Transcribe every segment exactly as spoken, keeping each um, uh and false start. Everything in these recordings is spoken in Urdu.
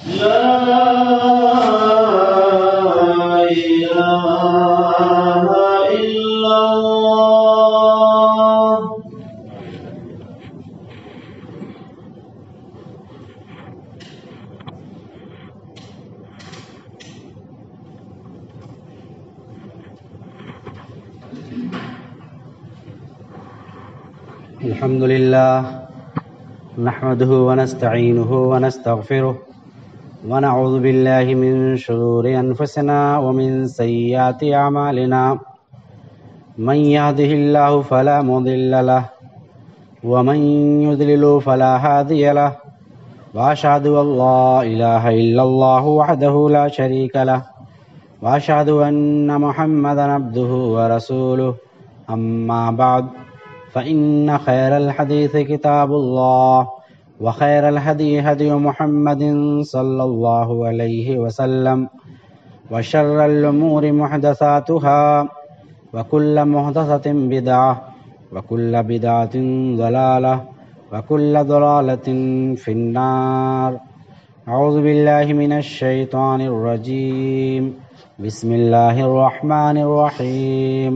الحمد لله نحمده ونستعينه ونستغفره ونعوذ بالله من شرور أنفسنا ومن سيئات أعمالنا من يهده الله فلا مضل له ومن يضلل فلا هادي له وأشهد أن لا إله إلا الله وحده لا شريك له وأشهد أن محمدا عبده ورسوله أما بعد فإن خير الحديث كتاب الله وخير الهدي هدي محمد صلى الله عليه وسلم وشر الأمور محدثاتها وكل محدثة بدعة وكل بدعة ضلالة وكل ضلالة في النار. أعوذ بالله من الشيطان الرجيم. بسم الله الرحمن الرحيم.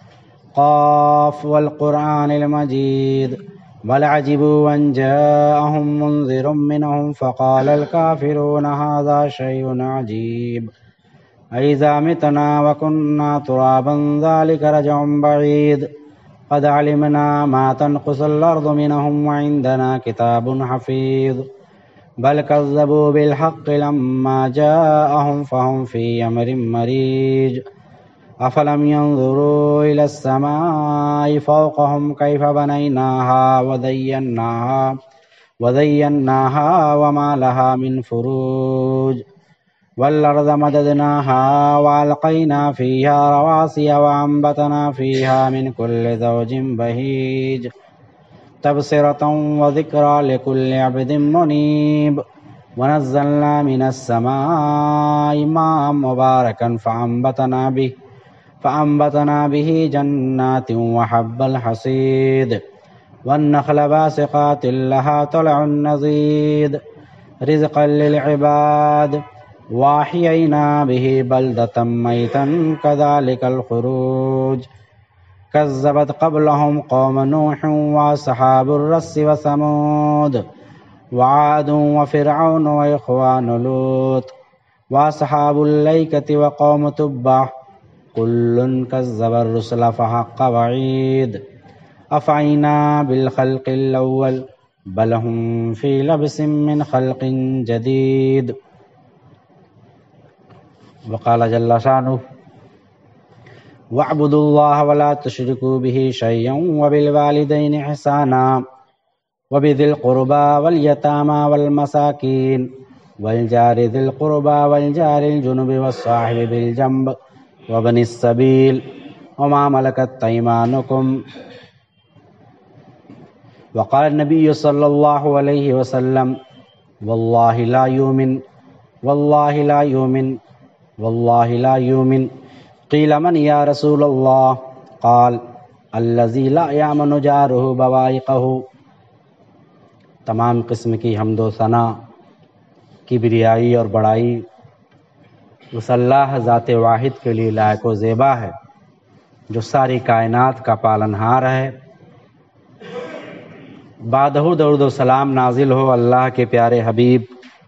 قاف والقرآن المجيد بل عجبوا أن جاءهم منذر منهم فقال الكافرون هذا شيء عجيب أإذا متنا وكنا ترابا ذلك رجع بعيد قد علمنا ما تنقص الأرض منهم وعندنا كتاب حفيظ بل كذبوا بالحق لما جاءهم فهم في أمر مريج أفلم ينظروا إلى السماء فوقهم كيف بنيناها وزيناها وزيناها وما لها من فروج والأرض مددناها وألقينا فيها رواسي وأنبتنا فيها من كل زوج بهيج تبصرة وذكرى لكل عبد منيب ونزلنا من السماء ماء مباركا فأنبتنا به فأنبتنا به جنات وحب الحصيد والنخل باسقات لها طلع نضيد رزقا للعباد وأحيينا به بلدة ميتا كذلك الخروج كذبت قبلهم قوم نوح وأصحاب الرس وثمود وعاد وفرعون وإخوان لوط وأصحاب الأيكة وقوم تبع كل كذب الرسل فحق وعيد أفعينا بالخلق الأول بل هم في لبس من خلق جديد. وقال جل شانه واعبدوا الله ولا تشركوا به شيئا وبالوالدين إحسانا وبذي القربى واليتامى والمساكين والجار ذي القربى والجار الجنب والصاحب بالجنب وابن السبيل وما ملكت أيمانكم. وقال النبي صلى الله عليه وسلم والله لا يؤمن والله لا يؤمن والله لا يؤمن قيل من يا رسول الله قال الذي لا يأمن جاره بوائقه. تمام قسم کی حمد و ثنا کبریائی اور بڑائی اس اللہ ذات واحد کے لیے لائق و زیبا ہے جو ساری کائنات کا پالنہار ہے. بعدہ درود و سلام نازل ہو اللہ کے پیارے حبیب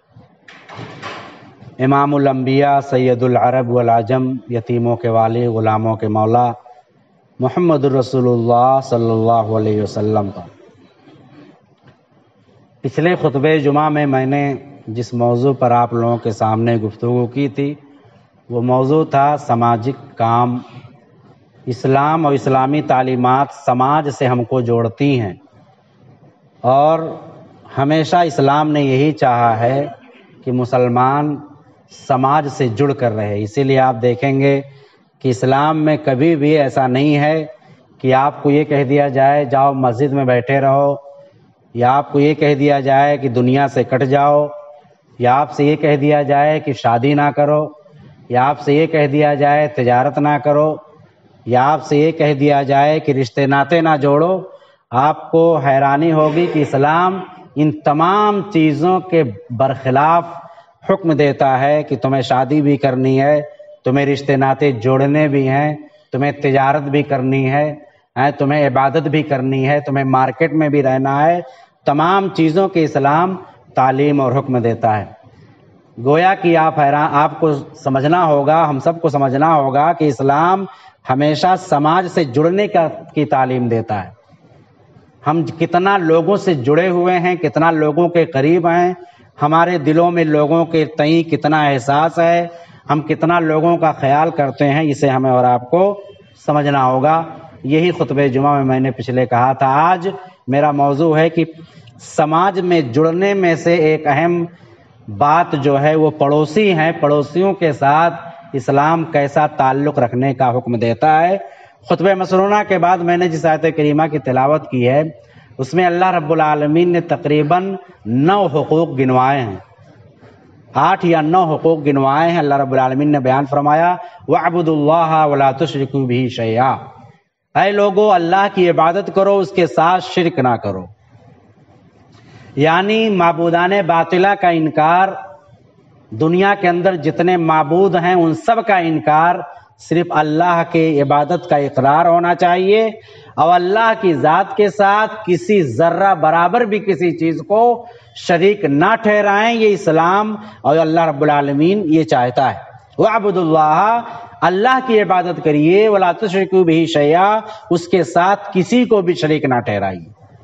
امام الانبیاء سید العرب والعجم یتیموں کے والی غلاموں کے مولا محمد الرسول اللہ صلی اللہ علیہ وسلم پر. پچھلے خطبہ جمعہ میں میں نے جس موضوع پر آپ لوگوں کے سامنے گفتگو کی تھی وہ موضوع تھا سماجک کام. اسلام اور اسلامی تعلیمات سماج سے ہم کو جوڑتی ہیں اور ہمیشہ اسلام نے یہی چاہا ہے کہ مسلمان سماج سے جڑ کر رہے. اسی لیے آپ دیکھیں گے کہ اسلام میں کبھی بھی ایسا نہیں ہے کہ آپ کو یہ کہہ دیا جائے جاؤ مسجد میں بیٹھے رہو، یا آپ کو یہ کہہ دیا جائے کہ دنیا سے کٹ جاؤ، یا آپ سے یہ کہہ دیا جائے کہ شادی نہ کرو، یا آپ سے یہ کہہ دیا جائے تجارت نہ کرو، یا آپ سے یہ کہہ دیا جائے کہ رشتے ناطے نہ جوڑو. آپ کو حیرانی ہوگی کہ اسلام ان تمام چیزوں کے برخلاف حکم دیتا ہے کہ تمہیں شادی بھی کرنی ہے، تمہیں رشتے ناطے جوڑنے بھی ہیں، تمہیں تجارت بھی کرنی ہے، تمہیں عبادت بھی کرنی ہے، تمہیں مارکیٹ میں بھی رہنا ہے، تمام چیزوں کے اسلام تعلیم اور حکم دیتا ہے۔ گویا کہ آپ حیران آپ کو سمجھنا ہوگا، ہم سب کو سمجھنا ہوگا کہ اسلام ہمیشہ سماج سے جڑنے کا کی تعلیم دیتا ہے۔ ہم کتنا لوگوں سے جڑے ہوئے ہیں، کتنا لوگوں کے قریب ہیں، ہمارے دلوں میں لوگوں کے تئیں کتنا احساس ہے، ہم کتنا لوگوں کا خیال کرتے ہیں، اسے ہمیں اور آپ کو سمجھنا ہوگا۔ یہی خطبہ جمعہ میں میں نے پچھلے کہا تھا، آج میرا موضوع ہے کہ سماج میں جڑنے میں سے ایک اہم بات جو ہے وہ پڑوسی ہیں، پڑوسیوں کے ساتھ اسلام کیسا تعلق رکھنے کا حکم دیتا ہے۔ خطبہ مسنونہ کے بعد میں نے جس آیت کریمہ کی تلاوت کی ہے اس میں اللہ رب العالمین نے تقریباً نو حقوق گنوائے ہیں، آٹھ یا نو حقوق گنوائے ہیں۔ اللہ رب العالمین نے بیان فرمایا وَاعْبُدُوا اللَّهَ وَلَا تُشْرِكُوا بِهِ شَيْئًا، اے لوگو اللہ کی عبادت کرو، اس کے ساتھ شرک نہ کرو۔ یعنی معبودان باطلہ کا انکار، دنیا کے اندر جتنے معبود ہیں ان سب کا انکار، صرف اللہ کے عبادت کا اقرار ہونا چاہیے، اور اللہ کی ذات کے ساتھ کسی ذرہ برابر بھی کسی چیز کو شریک نہ ٹھہرائیں۔ یہ اسلام اور اللہ رب العالمین یہ چاہتا ہے۔ وَاعْبُدُوا اللَّهَ، اللہ کی عبادت کریے، وَلَا تُشْرِكُوا بِهِ شَيْئًا، اس کے ساتھ کسی کو بھی شریک نہ ٹھہرائیے۔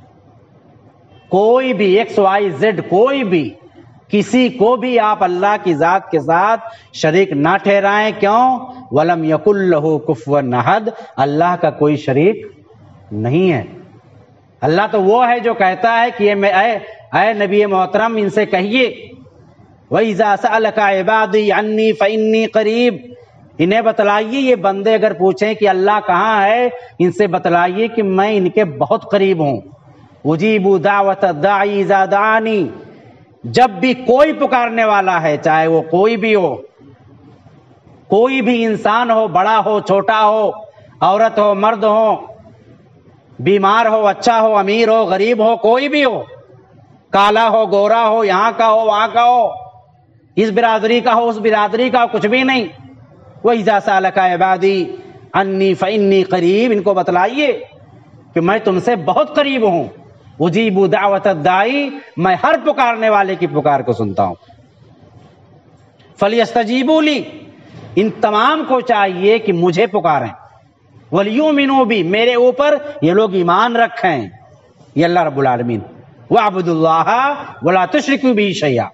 کوئی بھی ایکس وائی زیڈ، کوئی بھی کسی کو بھی آپ اللہ کی ذات کے ساتھ شریک نہ ٹھہرائیں۔ کیوں؟ وَلَمْ يَكُنْ لَهُ كُفُوًا أَحَدٌ، اللہ کا کوئی شریک نہیں ہے۔ اللہ تو وہ ہے جو کہتا ہے کہ میں اے اے نبی محترم ان سے کہیے وَإِذَا سَأَلَكَ عِبَادِي عَنِّي فَإِنِّي قَرِيبٌ، انہیں بتلائیے، یہ بندے اگر پوچھیں کہ اللہ کہاں ہے، ان سے بتلائیے کہ میں ان کے بہت قریب ہوں۔ اجیب دعوت الداعی اذا دعانی، جب بھی کوئی پکارنے والا ہے، چاہے وہ کوئی بھی ہو، کوئی بھی انسان ہو، بڑا ہو چھوٹا ہو، عورت ہو مرد ہو، بیمار ہو اچھا ہو امیر ہو غریب ہو، کوئی بھی ہو، کالا ہو گورا ہو، یہاں کا ہو وہاں کا ہو، اس برادری کا ہو اس برادری کا ہو، کچھ بھی نہیں۔ وَإِذَا سَأَلَكَ عِبَادِي عَنِّي فَإِنِّي قَرِيبٌ، ان کو بتلائیے کہ میں تم سے بہت قریب ہوں۔ اجیب دعوت الداعی، میں ہر پکارنے والے کی پکار کو سنتا ہوں۔ فَلْيَسْتَجِيبُوا لِي، ان تمام کو چاہیے کہ مجھے پکاریں۔ وَلْيُؤْمِنُوا بِي، میرے اوپر یہ لوگ ایمان رکھیں۔ یہ اللہ رب العالمین۔ وَاعْبُدُوا اللَّهَ وَلَا تُشْرِكُوا بِهِ شَيْئًا،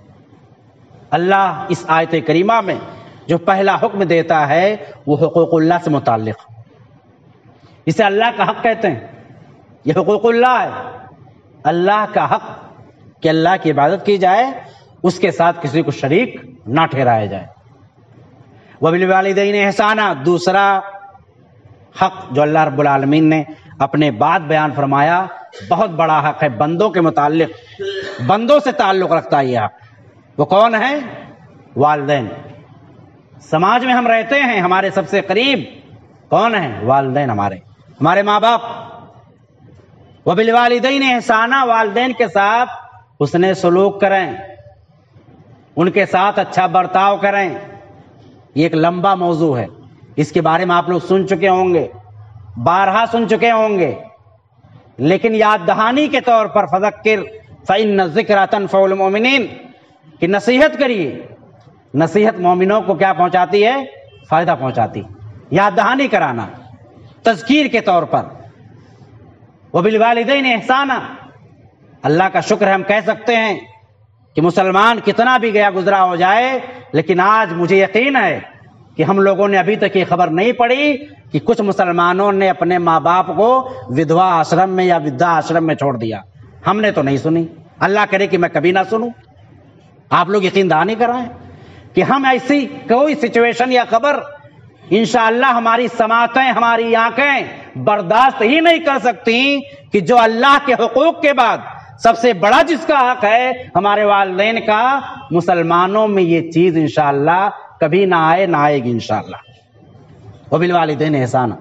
اللہ اس آیت کریمہ میں جو پہلا حکم دیتا ہے وہ حقوق اللہ سے متعلق، اسے اللہ کا حق کہتے ہیں۔ یہ حقوق اللہ ہے، اللہ کا حق کہ اللہ کی عبادت کی جائے، اس کے ساتھ کسی کو شریک نہ ٹھہرایا جائے۔ وَبِالْوَالِدَيْنِ احسانا، دوسرا حق جو اللہ رب العالمین نے اپنے بعد بیان فرمایا، بہت بڑا حق ہے بندوں کے متعلق، بندوں سے تعلق رکھتا ہے یہ حق۔ وہ کون ہے؟ والدین۔ سماج میں ہم رہتے ہیں، ہمارے سب سے قریب کون ہیں؟ والدین، ہمارے ہمارے ماں باپ۔ وَبِالْوَالِدَيْنِ احسانا، والدین کے ساتھ حسن سلوک کریں، ان کے ساتھ اچھا برتاؤ کریں۔ یہ ایک لمبا موضوع ہے، اس کے بارے میں آپ لوگ سن چکے ہوں گے، بارہا سن چکے ہوں گے، لیکن یاد دہانی کے طور پر فذکر فإن الذکری تنفع المؤمنین، کہ نصیحت کریے، نصیحت مومنوں کو کیا پہنچاتی ہے؟ فائدہ پہنچاتی، یاد دہانی کرانا تذکیر کے طور پر۔ وبالوالدین احسانا، اللہ کا شکر ہے ہم کہہ سکتے ہیں کہ مسلمان کتنا بھی گیا گزرا ہو جائے، لیکن آج مجھے یقین ہے کہ ہم لوگوں نے ابھی تک یہ خبر نہیں پڑھی کہ کچھ مسلمانوں نے اپنے ماں باپ کو ودھوا آشرم میں یا ودھا آشرم میں چھوڑ دیا۔ ہم نے تو نہیں سنی، اللہ کرے کہ میں کبھی نہ سنوں۔ آپ لوگ یقین دہانی کرائیں کہ ہم ایسی کوئی سچویشن یا خبر انشاءاللہ ہماری سماعتیں ہماری آنکھیں برداشت ہی نہیں کر سکتی کہ جو اللہ کے حقوق کے بعد سب سے بڑا جس کا حق ہے ہمارے والدین کا، مسلمانوں میں یہ چیز انشاءاللہ کبھی نہ آئے نہ آئے گی انشاءاللہ۔ وبالوالدین احسانا،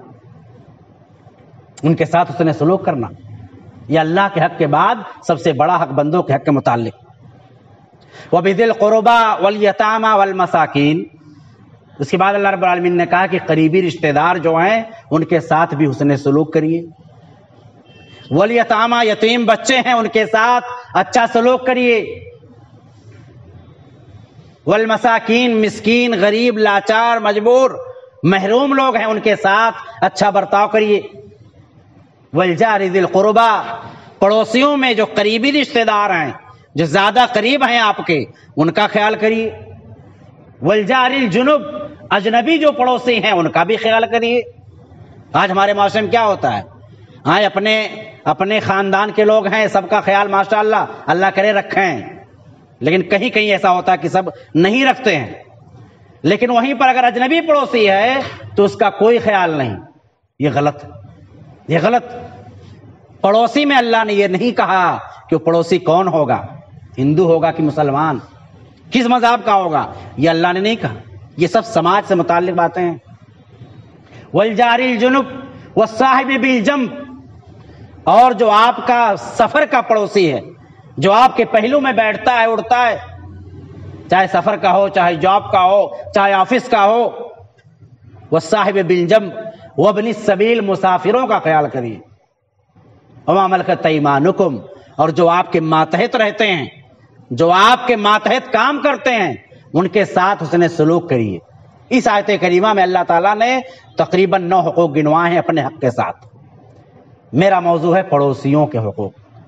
ان کے ساتھ حسن سلوک کرنا، یہ اللہ کے حق کے بعد سب سے بڑا حق بندوں کے حق کے متعلق۔ وَبِذِي الْقُرْبَى وَالْيَتَامَى وَالْمَسَاكِينَ۔ اس کے بعد اللہ رب العالمین نے کہا کہ قریبی رشتہ دار جو ہیں ان کے ساتھ بھی حسن سلوک کریے۔ وَالْيَتَامَى، یتیم بچے ہیں ان کے ساتھ اچھا سلوک کریے۔ والمساکین، مسکین، غریب، لاچار، مجبور، محروم لوگ ہیں ان کے ساتھ اچھا برتاؤ کریے۔ والجار ذی القربى، پڑوسیوں میں جو قریبی رشتہ دار ہیں، جو زیادہ قریب ہیں آپ کے، ان کا خیال کریے۔ والجار الجنب، اجنبی جو پڑوسی ہیں ان کا بھی خیال کریے۔ آج ہمارے معاشرے میں کیا ہوتا ہے، ہاں اپنے اپنے خاندان کے لوگ ہیں، سب کا خیال ماشاءاللہ اللہ کرے رکھیں، لیکن کہیں کہیں ایسا ہوتا ہے کہ سب نہیں رکھتے ہیں۔ لیکن وہیں پر اگر اجنبی پڑوسی ہے تو اس کا کوئی خیال نہیں، یہ غلط ہے، یہ غلط۔ پڑوسی میں اللہ نے یہ نہیں کہا کہ وہ پڑوسی کون ہوگا، ہندو ہوگا کہ مسلمان، کس مذہب کا ہوگا، یہ اللہ نے نہیں کہا، یہ سب سماج سے متعلق باتیں ہیں۔ والجار الجنب والصاحب بالجنب، اور جو آپ کا سفر کا پڑوسی ہے، جو آپ کے پہلو میں بیٹھتا ہے اڑتا ہے، چاہے سفر کا ہو، چاہے جاب کا ہو، چاہے آفس کا ہو۔ والصاحب بالجنب وابن السبیل، مسافروں کا خیال کریے۔ وما ملکت ایمانکم، اور جو آپ کے ماتحت رہتے ہیں، جو آپ کے ماتحت کام کرتے ہیں، ان کے ساتھ حسن سلوک کریے۔ اس آیت کریمہ میں اللہ تعالیٰ نے تقریباً نو حقوق گنوائے ہیں اپنے حق کے ساتھ۔ میرا موضوع ہے پڑوسیوں کے حقوق۔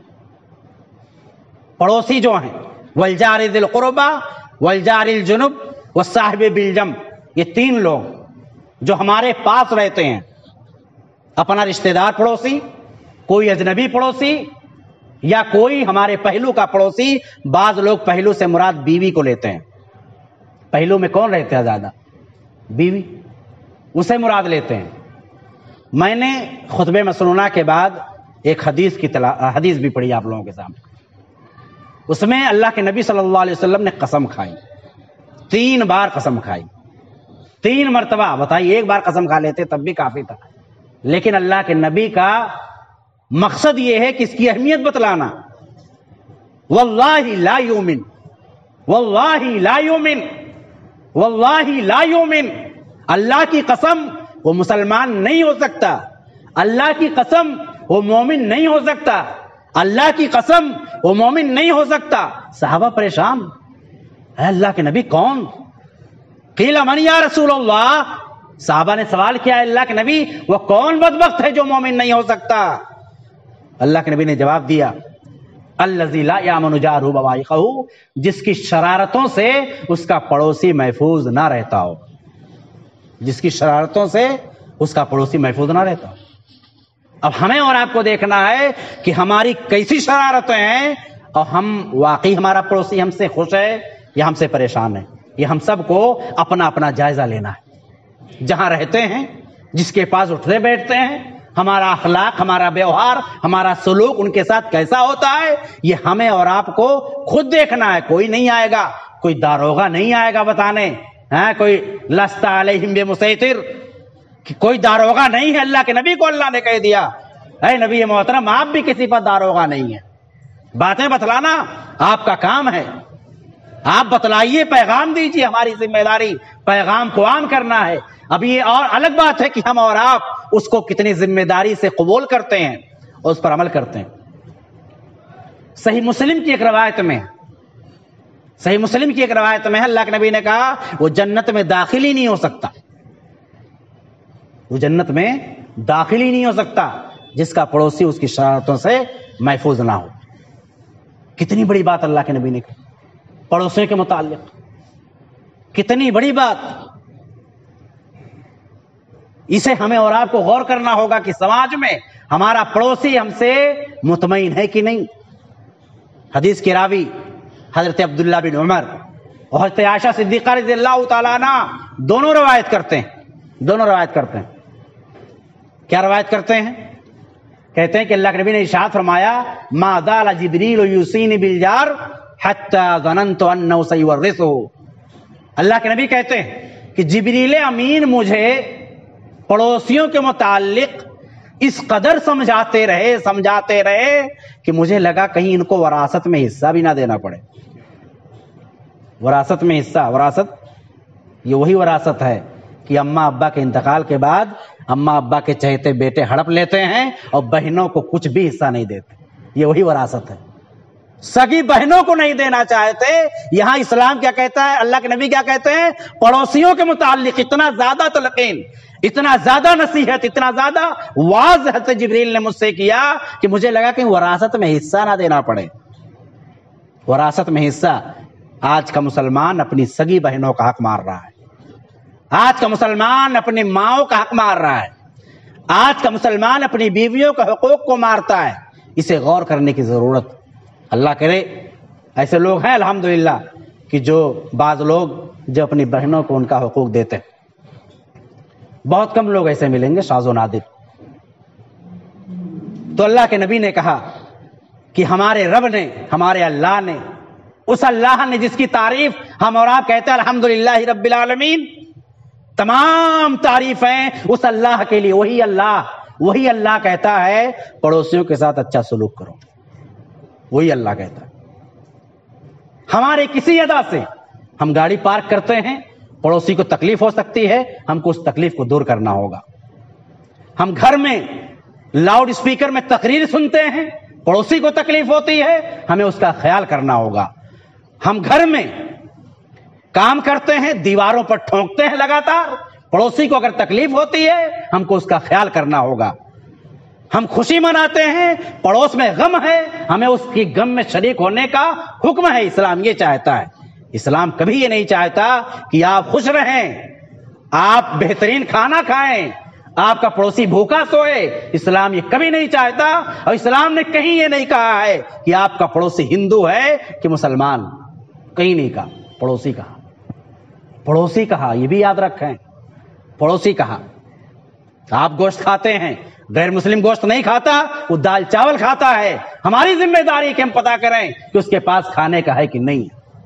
پڑوسی جو ہیں، والجار ذی القربى والجار الجنب والصاحب بالجنب، یہ تین لوگ جو ہمارے پاس رہتے ہیں، اپنا رشتہ دار پڑوسی، کوئی اجنبی پڑوسی، یا کوئی ہمارے پہلو کا پڑوسی۔ بعض لوگ پہلو سے مراد بیوی کو لیتے ہیں، پہلو میں کون رہتے ہیں زیادہ، بیوی، اسے مراد لیتے ہیں۔ میں نے خطبے مسنونہ کے بعد ایک حدیث کی تلا حدیث بھی پڑھی آپ لوگوں کے سامنے۔ اس میں اللہ کے نبی صلی اللہ علیہ وسلم نے قسم کھائی، تین بار قسم کھائی، تین مرتبہ۔ بتائیے ایک بار قسم کھا لیتے تب بھی کافی تھا، لیکن اللہ کے نبی کا مقصد یہ ہے کہ اس کی اہمیت بتلانا۔ واللہ لا یؤمن، واللہ لا یؤمن، واللہ لا یؤمن، اللہ کی قسم وہ مسلمان نہیں ہو سکتا، اللہ کی قسم وہ مومن نہیں ہو سکتا، اللہ کی قسم وہ مومن نہیں ہو سکتا۔ صحابہ پریشان، اے اللہ کے نبی کون؟ قیل من یا رسول اللہ، صحابہ نے سوال کیا، اللہ کے نبی وہ کون بدبخت ہے جو مومن نہیں ہو سکتا؟ اللہ کے نبی نے جواب دیا، الذی لا یامن جارہ بوائقہ، جس کی شرارتوں سے اس کا پڑوسی محفوظ نہ رہتا ہو، جس کی شرارتوں سے اس کا پڑوسی محفوظ نہ رہتا ہو۔ اب ہمیں اور آپ کو دیکھنا ہے کہ ہماری کیسی شرارتیں ہیں، اور ہم واقعی ہمارا پڑوسی ہم سے خوش ہے یا ہم سے پریشان ہے۔ یہ ہم سب کو اپنا اپنا جائزہ لینا ہے۔ جہاں رہتے ہیں، جس کے پاس اٹھتے بیٹھتے ہیں، ہمارا اخلاق، ہمارا ویوہار، ہمارا سلوک ان کے ساتھ کیسا ہوتا ہے، یہ ہمیں اور آپ کو خود دیکھنا ہے۔ کوئی نہیں آئے گا، کوئی داروغہ نہیں آئے گا بتانے، ہاں کوئی لست علیہم بمسیطر، کوئی داروغہ نہیں ہے۔ اللہ کے نبی کو اللہ نے کہہ دیا، اے نبی محترم آپ بھی کسی پر داروغہ نہیں ہے، باتیں بتلانا آپ کا کام ہے، آپ بتلائیے، پیغام دیجیے، ہماری ذمہ داری پیغام کو عام کرنا ہے۔ اب یہ اور الگ بات ہے کہ ہم اور آپ اس کو کتنی ذمہ داری سے قبول کرتے ہیں اور اس پر عمل کرتے ہیں۔ صحیح مسلم کی ایک روایت میں صحیح مسلم کی ایک روایت میں اللہ کے نبی نے کہا وہ جنت میں داخل ہی نہیں ہو سکتا، وہ جنت میں داخل ہی نہیں ہو سکتا جس کا پڑوسی اس کی شرارتوں سے محفوظ نہ ہو۔ کتنی بڑی بات اللہ کے نبی نے کہی پڑوسیوں کے متعلق، کتنی بڑی بات۔ اسے ہمیں اور آپ کو غور کرنا ہوگا کہ سماج میں ہمارا پڑوسی ہم سے مطمئن ہے کہ نہیں۔ حدیث کے راوی حضرت عبداللہ بن عمر اور حضرت عائشہ صدیقہ رضی اللہ تعالیٰ عنہ دونوں روایت کرتے ہیں دونوں روایت کرتے ہیں کیا روایت کرتے ہیں؟ کہتے ہیں کہ اللہ کے نبی نے ارشاد فرمایا، ما زال جبریل یوصینی بالجار حتی ظننت انہ سیورثہ۔ اللہ کے نبی کہتے ہیں کہ جبریل امین مجھے پڑوسیوں کے متعلق اس قدر سمجھاتے رہے سمجھاتے رہے کہ مجھے لگا کہیں ان کو وراثت میں حصہ بھی نہ دینا پڑے۔ وراثت میں حصہ، وراثت یہ وہی وراثت ہے کہ اماں ابا کے انتقال کے بعد اماں ابا کے چہتے بیٹے ہڑپ لیتے ہیں اور بہنوں کو کچھ بھی حصہ نہیں دیتے، یہ وہی وراثت ہے۔ سگی بہنوں کو نہیں دینا چاہتے۔ یہاں اسلام کیا کہتا ہے، اللہ کے نبی کیا کہتے ہیں؟ پڑوسیوں کے متعلق اتنا زیادہ تلقین، اتنا زیادہ نصیحت، اتنا زیادہ واضح حضرت جبریل نے مجھ سے کیا کہ مجھے لگا کہ وراثت میں حصہ نہ دینا پڑے۔ وراثت میں حصہ آج کا مسلمان اپنی سگی بہنوں کا حق مار رہا ہے، آج کا مسلمان اپنی ماؤں کا حق مار رہا ہے، آج کا مسلمان اپنی بیویوں کے حقوق کو مارتا ہے۔ اسے غور کرنے کی ضرورت، اللہ کرے ایسے لوگ ہیں الحمدللہ کہ جو بعض لوگ جو اپنی بہنوں کو ان کا حقوق دیتے ہیں، بہت کم لوگ ایسے ملیں گے، شاذ و نادر۔ تو اللہ کے نبی نے کہا کہ ہمارے رب نے، ہمارے اللہ نے، اس اللہ نے جس کی تعریف ہم اور آپ کہتے ہیں الحمدللہ رب العالمین، تمام تعریفیں اس اللہ کے لیے، وہی اللہ وہی اللہ کہتا ہے پڑوسیوں کے ساتھ اچھا سلوک کرو، وہی اللہ کہتا ہے۔ ہمارے کسی ادا سے ہم گاڑی پارک کرتے ہیں، پڑوسی کو تکلیف ہو سکتی ہے، ہم کو اس تکلیف کو دور کرنا ہوگا۔ ہم گھر میں لاؤڈ اسپیکر میں تقریر سنتے ہیں، پڑوسی کو تکلیف ہوتی ہے، ہمیں اس کا خیال کرنا ہوگا۔ ہم گھر میں کام کرتے ہیں، دیواروں پر ٹھونکتے ہیں لگاتار، پڑوسی کو اگر تکلیف ہوتی ہے ہم کو اس کا خیال کرنا ہوگا۔ ہم خوشی مناتے ہیں، پڑوس میں غم ہے، ہمیں اس کی غم میں شریک ہونے کا حکم ہے۔ اسلام یہ چاہتا ہے، اسلام کبھی یہ نہیں چاہتا کہ آپ خوش رہیں، آپ بہترین کھانا کھائیں، آپ کا پڑوسی بھوکا سوئے۔ اسلام یہ کبھی نہیں چاہتا، اور اسلام نے کہیں یہ نہیں کہا ہے کہ آپ کا پڑوسی ہندو ہے کہ مسلمان، کہیں نہیں کہا، پڑوسی کہا، پڑوسی کہا، یہ بھی یاد رکھیں، پڑوسی کہا۔ آپ گوشت کھاتے ہیں، غیر مسلم گوشت نہیں کھاتا، وہ دال چاول کھاتا ہے، ہماری ذمہ داری کہ ہم پتہ کریں کہ اس کے پاس کھانے کا ہے کہ نہیں،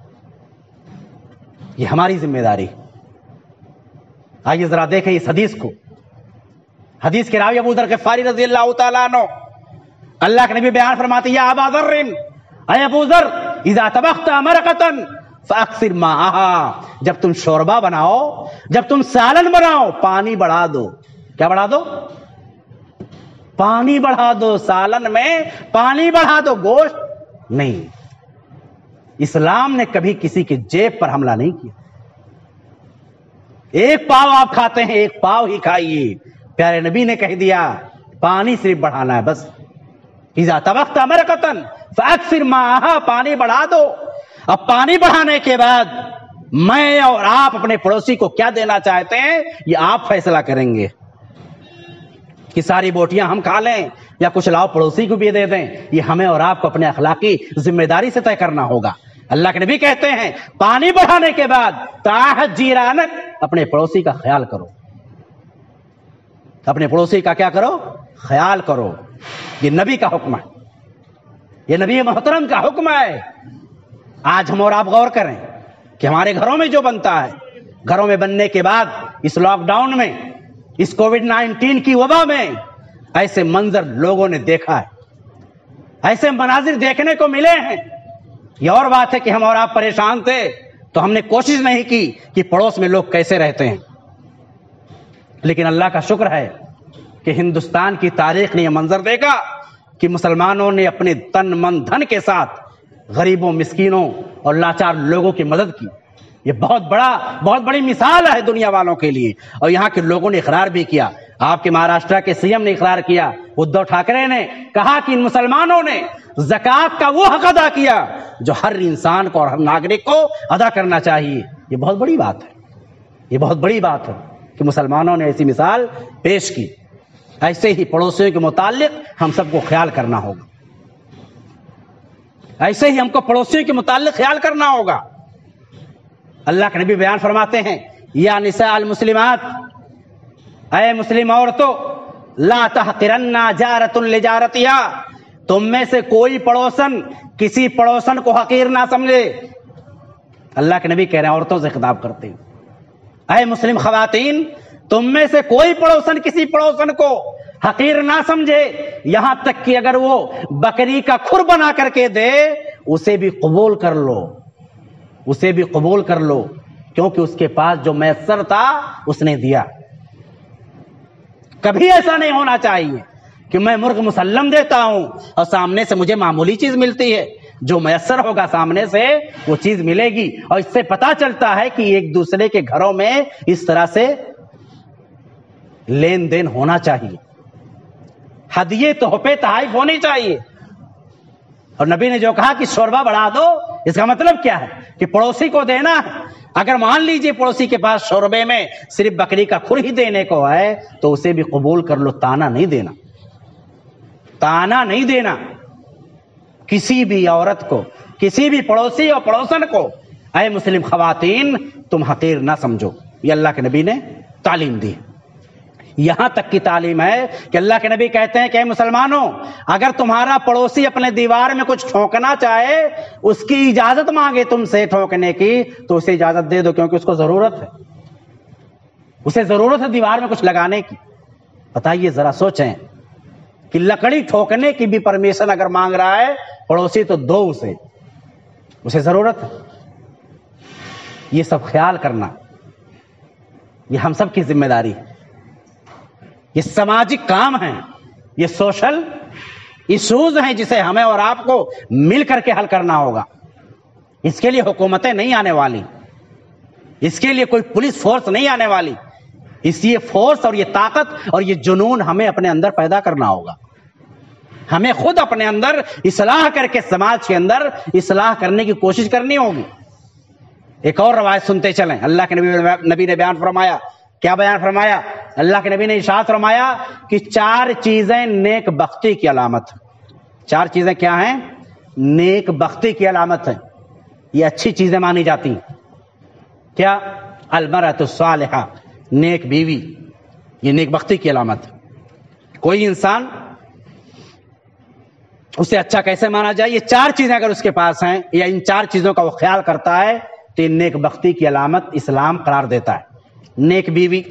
یہ ہماری ذمہ داری۔ آئیے ذرا دیکھیں اس حدیث کو۔ حدیث کے راوی ابو ذر غفاری رضی اللہ تعالیٰ عنہ، اللہ کے نبی بیان فرماتے ہیں، یا ابا ذر، اے ابو ذر، اذا طبخت مرقۃ فاکثر ماءها، جب تم شوربہ بناؤ، جب تم سالن بناؤ، پانی بڑھا دو۔ کیا بڑھا دو؟ پانی بڑھا دو، سالن میں پانی بڑھا دو، گوشت نہیں۔ اسلام نے کبھی کسی کی جیب پر حملہ نہیں کیا۔ ایک پاؤ آپ کھاتے ہیں، ایک پاؤ ہی کھائیے، پیارے نبی نے کہہ دیا پانی صرف بڑھانا ہے بس۔ اذا طبخت مرقۃ فاکثر ماءها، پانی بڑھا دو۔ اب پانی بڑھانے کے بعد میں اور آپ اپنے پڑوسی کو کیا دینا چاہتے ہیں یہ آپ فیصلہ کریں گے کہ ساری بوٹیاں ہم کھا لیں یا کچھ لاؤ پڑوسی کو بھی دے دیں، یہ ہمیں اور آپ کو اپنے اخلاقی ذمہ داری سے طے کرنا ہوگا۔ اللہ کے نبی کہتے ہیں پانی بڑھانے کے بعد تعاہد جیرانک، اپنے پڑوسی کا خیال کرو، اپنے پڑوسی کا کیا کرو؟ خیال کرو۔ یہ نبی کا حکم ہے، یہ نبی محترم کا حکم ہے۔ آج ہم اور آپ غور کریں کہ ہمارے گھروں میں جو بنتا ہے، گھروں میں بننے کے بعد اس لاک ڈاؤن میں، اس کووڈ نائنٹین کی وبا میں ایسے منظر لوگوں نے دیکھا ہے، ایسے مناظر دیکھنے کو ملے ہیں۔ یہ اور بات ہے کہ ہم اور آپ پریشان تھے تو ہم نے کوشش نہیں کی کہ پڑوس میں لوگ کیسے رہتے ہیں، لیکن اللہ کا شکر ہے کہ ہندوستان کی تاریخ نے یہ منظر دیکھا کہ مسلمانوں نے اپنے تن من دھن کے ساتھ غریبوں، مسکینوں اور لاچار لوگوں کی مدد کی۔ یہ بہت بڑا بہت بڑی مثال ہے دنیا والوں کے لیے، اور یہاں کے لوگوں نے اقرار بھی کیا۔ آپ کے مہاراشٹر کے سی ایم نے اقرار کیا، ادھو ٹھاکرے نے کہا کہ ان مسلمانوں نے زکوٰۃ کا وہ حق ادا کیا جو ہر انسان کو اور ہر ناگرک کو ادا کرنا چاہیے۔ یہ بہت بڑی بات ہے، یہ بہت بڑی بات ہے کہ مسلمانوں نے ایسی مثال پیش کی۔ ایسے ہی پڑوسیوں کے متعلق ہم سب کو خیال کرنا ہوگا، ایسے ہی ہم کو پڑوسیوں کے متعلق خیال کرنا ہوگا۔ اللہ کے نبی بیان فرماتے ہیں، یا نساء المسلمات، اے مسلم عورتوں، لا تحقرن جارۃ لجارتہا، تم میں سے کوئی پڑوسن کسی پڑوسن کو حقیر نہ سمجھے۔ اللہ کے نبی کہہ رہے ہیں عورتوں سے خطاب کرتے ہیں، اے مسلم خواتین، تم میں سے کوئی پڑوسن کسی پڑوسن کو حقیر نہ سمجھے، یہاں تک کہ اگر وہ بکری کا کھر بنا کر کے دے اسے بھی قبول کر لو۔ اسے بھی قبول کر لو، کیونکہ اس کے پاس جو میسر تھا اس نے دیا۔ کبھی ایسا نہیں ہونا چاہیے کہ میں مرغ مسلم دیتا ہوں اور سامنے سے مجھے معمولی چیز ملتی ہے۔ جو میسر ہوگا سامنے سے وہ چیز ملے گی، اور اس سے پتا چلتا ہے کہ ایک دوسرے کے گھروں میں اس طرح سے لین دین ہونا چاہیے، ہدیے تحفے تحائف ہونی چاہیے۔ اور نبی نے جو کہا کہ شوربہ بڑھا دو، اس کا مطلب کیا ہے کہ پڑوسی کو دینا ہے۔ اگر مان لیجئے پڑوسی کے پاس شوربے میں صرف بکری کا کھر ہی دینے کو ہے تو اسے بھی قبول کر لو، تانا نہیں دینا، تانا نہیں دینا کسی بھی عورت کو، کسی بھی پڑوسی اور پڑوسن کو۔ اے مسلم خواتین، تم حقیر نہ سمجھو، یہ اللہ کے نبی نے تعلیم دی۔ یہاں تک کی تعلیم ہے کہ اللہ کے نبی کہتے ہیں کہ اے مسلمانوں، اگر تمہارا پڑوسی اپنے دیوار میں کچھ ٹھونکنا چاہے، اس کی اجازت مانگے تم سے ٹھونکنے کی، تو اسے اجازت دے دو، کیونکہ اس کو ضرورت ہے، اسے ضرورت ہے دیوار میں کچھ لگانے کی۔ بتائیے ذرا سوچیں کہ لکڑی ٹھوکنے کی بھی پرمیشن اگر مانگ رہا ہے پڑوسی تو دو اسے، اسے ضرورت ہے۔ یہ سب خیال کرنا، یہ ہم سب کی ذمہ داری ہے، یہ سماجی کام ہیں، یہ سوشل ایشوز ہیں جسے ہمیں اور آپ کو مل کر کے حل کرنا ہوگا۔ اس کے لیے حکومتیں نہیں آنے والی، اس کے لیے کوئی پولیس فورس نہیں آنے والی، اس یہ فورس اور یہ طاقت اور یہ جنون ہمیں اپنے اندر پیدا کرنا ہوگا۔ ہمیں خود اپنے اندر اصلاح کر کے سماج کے اندر اصلاح کرنے کی کوشش کرنی ہوگی۔ ایک اور روایت سنتے چلیں، اللہ کے نبی نبی نے بیان فرمایا، کیا بیان فرمایا؟ اللہ کے نبی نے ارشاد فرمایا کہ چار چیزیں نیک بختی کی علامت، چار چیزیں کیا ہیں؟ نیک بختی کی علامت ہے، یہ اچھی چیزیں مانی جاتی ہیں۔ کیا؟ المرأۃ الصالحہ، نیک بیوی، یہ نیک بختی کی علامت ہے۔ کوئی انسان اسے اچھا کیسے مانا جائے؟ یہ چار چیزیں اگر اس کے پاس ہیں یا ان چار چیزوں کا وہ خیال کرتا ہے تو یہ نیک بختی کی علامت اسلام قرار دیتا ہے۔ نیک بیوی،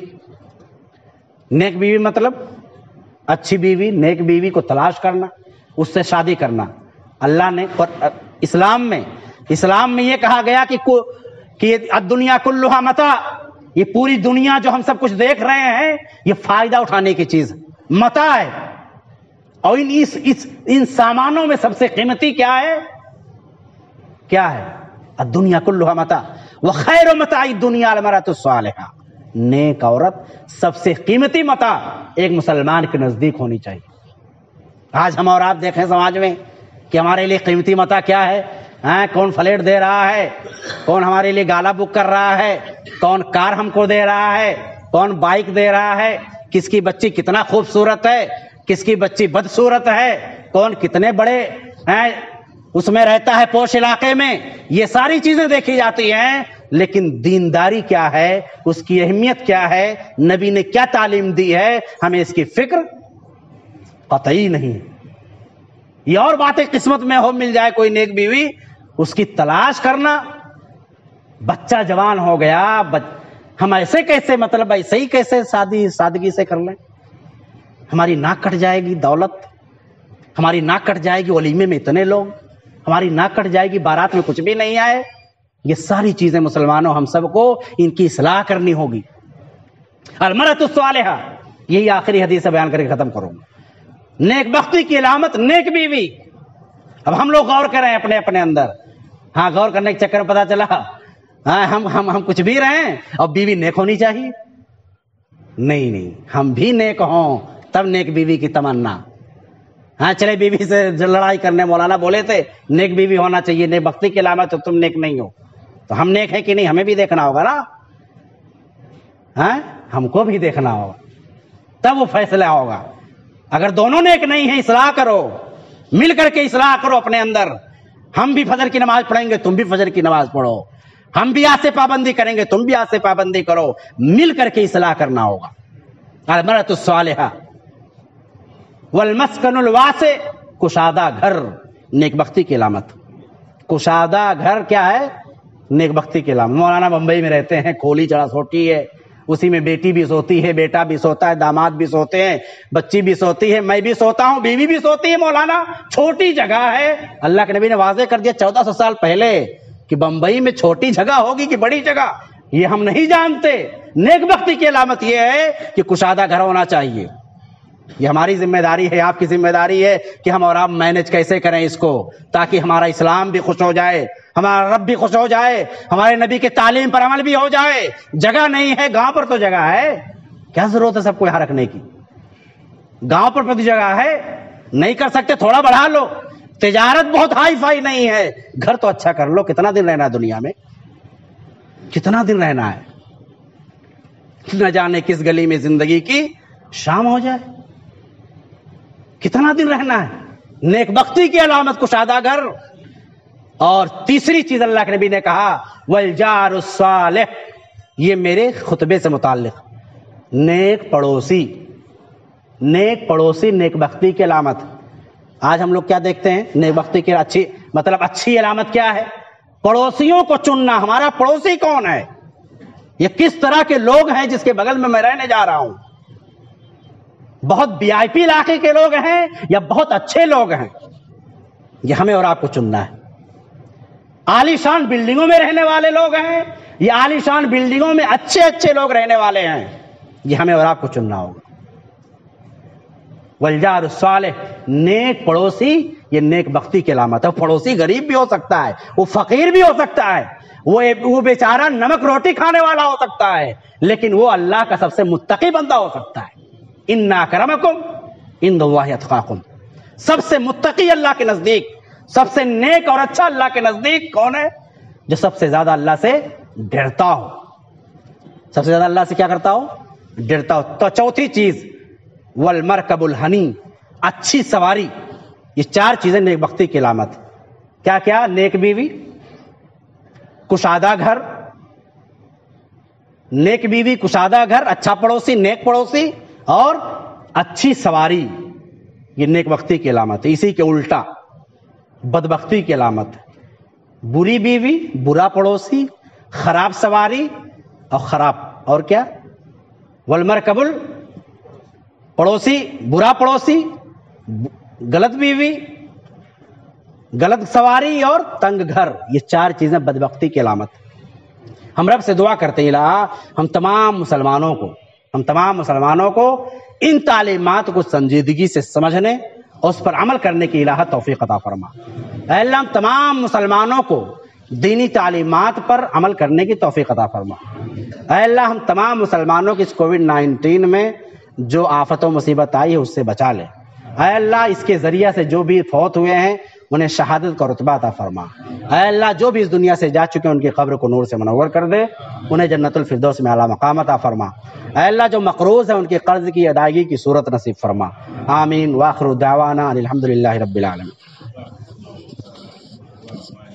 نیک بیوی مطلب اچھی بیوی، نیک بیوی کو تلاش کرنا، اس سے شادی کرنا۔ اللہ نے اسلام میں اسلام میں یہ کہا گیا کہ کہ الدنیا کلھا متاع، یہ پوری دنیا جو ہم سب کچھ دیکھ رہے ہیں یہ فائدہ اٹھانے کی چیز متاع ہے، اور ان اس, اس ان سامانوں میں سب سے قیمتی کیا ہے؟ کیا ہے؟ الدنیا کلھا متاع وخیر متاع الدنیا المرأۃ الصالحہ، نیک عورت سب سے قیمتی متاع ایک مسلمان کے نزدیک ہونی چاہیے۔ آج ہم اور آپ دیکھیں سماج میں کہ ہمارے لیے قیمتی متاع کیا ہے؟ ہاں، کون فلیٹ دے رہا ہے، کون ہمارے لیے گالا بک کر رہا ہے، کون کار ہم کو دے رہا ہے، کون بائک دے رہا ہے، کس کی بچی کتنا خوبصورت ہے، کس کی بچی بدصورت ہے، کون کتنے بڑے ہیں اس میں رہتا ہے پوش علاقے میں، یہ ساری چیزیں دیکھی جاتی ہیں۔ لیکن دینداری کیا ہے، اس کی اہمیت کیا ہے، نبی نے کیا تعلیم دی ہے، ہمیں اس کی فکر قطعی نہیں ہے۔ یہ اور باتیں قسمت میں ہو مل جائے کوئی نیک بیوی، اس کی تلاش کرنا، بچہ جوان ہو گیا، بچ... ہم ایسے کیسے مطلب ایسے ہی کیسے سادی سادگی سے کر لیں؟ ہماری ناک کٹ جائے گی دولت، ہماری ناک کٹ جائے گی ولیمے میں اتنے لوگ، ہماری ناک کٹ جائے گی بارات میں کچھ بھی نہیں آئے۔ یہ ساری چیزیں مسلمانوں ہم سب کو ان کی اصلاح کرنی ہوگی۔ المرأۃ الصالحہ، یہی آخری حدیث بیان کر کے ختم کروں گا۔ نیک بختی کی علامت نیک بیوی۔ اب ہم لوگ غور کریں اپنے اپنے اندر، ہاں غور کرنے کے چکر میں پتا چلا ہاں ہم ہم ہم کچھ بھی رہیں اور بیوی نیک ہونی چاہیے۔ نہیں نہیں، ہم بھی نیک ہوں تب نیک بیوی کی تمنا۔ ہاں چلے بیوی سے لڑائی کرنے مولانا بولے تھے نیک بیوی ہونا چاہیے، نیک بختی کی علامت، تو تم نیک نہیں ہو، تو ہم نیک ہیں کہ نہیں ہمیں بھی دیکھنا ہوگا نا، ہاں ہم کو بھی دیکھنا ہوگا، تب وہ فیصلہ ہوگا۔ اگر دونوں نیک نہیں ہیں، اصلاح کرو، مل کر کے اصلاح کرو اپنے اندر۔ ہم بھی فجر کی نماز پڑھیں گے، تم بھی فجر کی نماز پڑھو، ہم بھی آج سے پابندی کریں گے، تم بھی آج سے پابندی کرو، مل کر کے اصلاح کرنا ہوگا۔ المرأۃ الصالحہ والمسکن الواسع، کشادہ گھر نیک بختی کی علامت۔ کشادہ گھر کیا ہے؟ نیک بختی کی علامت۔ مولانا بمبئی میں رہتے ہیں، کھولی چڑا سوٹی ہے، اسی میں بیٹی بھی سوتی ہے، بیٹا بھی سوتا ہے، داماد بھی سوتے ہیں، بچی بھی سوتی ہے، میں بھی سوتا ہوں، بیوی بھی سوتی ہے۔ مولانا چھوٹی جگہ ہے، اللہ کے نبی نے واضح کر دیا چودہ سو سال پہلے کہ بمبئی میں چھوٹی جگہ ہوگی کہ بڑی جگہ یہ ہم نہیں جانتے. نیک بختی کی علامت یہ ہے کہ کشادہ گھر ہونا چاہیے. یہ ہماری ذمہ داری ہے, آپ کی ذمہ داری ہے کہ ہم اور آپ مینج کیسے کریں اس کو, تاکہ ہمارا اسلام بھی خوش ہو جائے, ہمارا رب بھی خوش ہو جائے, ہمارے نبی کے تعلیم پر عمل بھی ہو جائے. جگہ نہیں ہے, گاؤں پر تو جگہ ہے, کیا ضرورت ہے سب کو یہاں رکھنے کی؟ گاؤں پر تو جگہ ہے, نہیں کر سکتے تھوڑا بڑھا لو. تجارت بہت ہائی فائی نہیں ہے, گھر تو اچھا کر لو. کتنا دن رہنا ہے دنیا میں, کتنا دن رہنا ہے؟ نہ جانے کس گلی میں زندگی کی شام ہو جائے. کتنا دن رہنا ہے؟ نیک بختی کی علامت کشادہ گھر. اور تیسری چیز اللہ کے نبی نے کہا والجار الصالح, یہ میرے خطبے سے متعلق, نیک پڑوسی. نیک پڑوسی نیک بختی کی علامت. آج ہم لوگ کیا دیکھتے ہیں نیک بختی کی اچھی مطلب اچھی علامت کیا ہے؟ پڑوسیوں کو چننا. ہمارا پڑوسی کون ہے, یہ کس طرح کے لوگ ہیں جس کے بغل میں میں رہنے جا رہا ہوں. بہت وی آئی پی علاقے کے لوگ ہیں یا بہت اچھے لوگ ہیں, یہ ہمیں اور آپ کو چننا ہے. عالی شان بلڈنگوں میں رہنے والے لوگ ہیں یا عالی شان بلڈنگوں میں اچھے اچھے لوگ رہنے والے ہیں, یہ ہمیں اور آپ کو چننا ہوگا. والجار الصالح, نیک پڑوسی, یہ نیک بختی کی علامت ہے. پڑوسی غریب بھی ہو سکتا ہے, وہ فقیر بھی ہو سکتا ہے, وہ وہ بیچارہ نمک روٹی کھانے والا ہو سکتا ہے, لیکن وہ اللہ کا سب سے متقی بندہ ہو سکتا ہے. ان اکرمکم عند اللہ اتقاکم, سب سے متقی اللہ کے نزدیک, سب سے نیک اور اچھا اللہ کے نزدیک کون ہے؟ جو سب سے زیادہ اللہ سے ڈرتا ہو. سب سے زیادہ اللہ سے کیا کرتا ہو؟ ڈرتا ہو. تو چوتھی چیز والمرکب الحنی, اچھی سواری. یہ چار چیزیں نیک بختی کی علامت. کیا کیا؟ نیک بیوی, کشادہ گھر, نیک بیوی, کشادہ گھر, اچھا پڑوسی, نیک پڑوسی, اور اچھی سواری. یہ نیک بختی کی علامت ہے. اسی کے الٹا بدبختی کی علامت ہے. بری بیوی, برا پڑوسی, خراب سواری اور خراب اور کیا؟ والمرکب ال پڑوسی, برا پڑوسی, غلط بیوی, غلط سواری اور تنگ گھر. یہ چار چیزیں بدبختی کی علامت. ہم رب سے دعا کرتے ہیں الہا ہم تمام مسلمانوں کو ہم تمام مسلمانوں کو ان تعلیمات کو سنجیدگی سے سمجھنے اور اس پر عمل کرنے کی الہا توفیق عطا فرما. اے اللہ ہم تمام مسلمانوں کو دینی تعلیمات پر عمل کرنے کی توفیق عطا فرما. اے اللہ ہم تمام مسلمانوں کی اس کووڈ نائنٹین میں جو آفت و مصیبت آئی ہے اس سے بچا لے. اے اللہ اس کے ذریعہ سے جو بھی فوت ہوئے ہیں انہیں شہادت کا رتبہ عطا فرما. اے اللہ جو بھی اس دنیا سے جا چکے ہیں ان کی قبر کو نور سے منور کر دے, انہیں جنت الفردوس میں اعلیٰ مقام عطا فرما. اے اللہ جو مقروض ہیں ان کے قرض کی ادائیگی کی صورت نصیب فرما. آمین. وآخر دعوانا ان الحمد للہ رب العالمین.